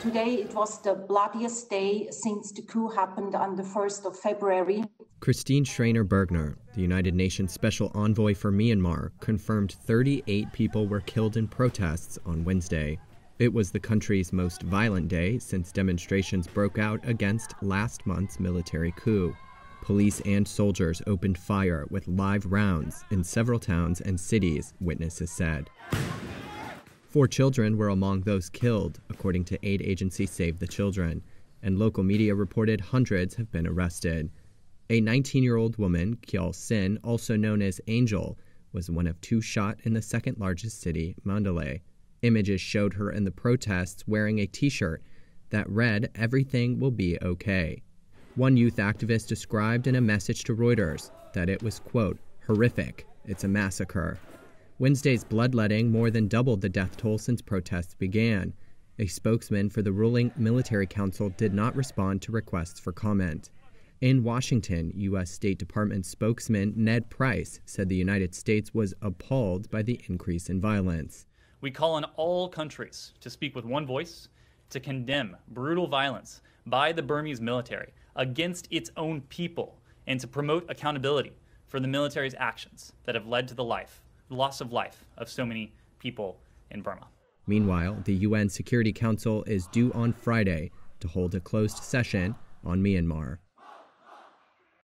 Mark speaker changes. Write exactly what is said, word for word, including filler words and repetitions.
Speaker 1: Today it was the bloodiest day since the coup happened on the first of February.
Speaker 2: Christine Schreiner-Bergner, the United Nations Special Envoy for Myanmar, confirmed thirty-eight people were killed in protests on Wednesday. It was the country's most violent day since demonstrations broke out against last month's military coup. Police and soldiers opened fire with live rounds in several towns and cities, witnesses said. Four children were among those killed, according to aid agency Save the Children, and local media reported hundreds have been arrested. A nineteen-year-old woman, Kyeol Sin, also known as Angel, was one of two shot in the second-largest city, Mandalay. Images showed her in the protests wearing a T-shirt that read, "Everything will be okay." One youth activist described in a message to Reuters that it was, quote, "horrific. It's a massacre." Wednesday's bloodletting more than doubled the death toll since protests began. A spokesman for the ruling military council did not respond to requests for comment. In Washington, U S State Department spokesman Ned Price said the United States was appalled by the increase in violence.
Speaker 3: We call on all countries to speak with one voice to condemn brutal violence by the Burmese military against its own people and to promote accountability for the military's actions that have led to the life, the loss of life of so many people in Burma.
Speaker 2: Meanwhile, the U N Security Council is due on Friday to hold a closed session on Myanmar.